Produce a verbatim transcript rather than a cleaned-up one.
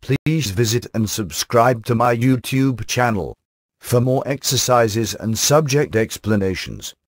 Please visit and subscribe to my YouTube channel for more exercises and subject explanations.